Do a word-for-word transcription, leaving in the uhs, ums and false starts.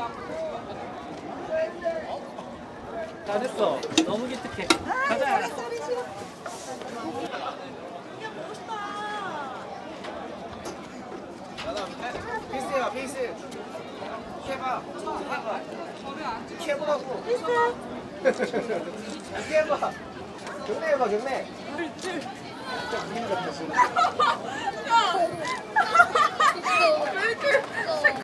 잘했어. 너무 기특해. 가자. 페이스야 페이스. 해봐. 해봐. 해보라고. 페이스. 해봐. 경례 해봐 경례. 야! 왜 이렇게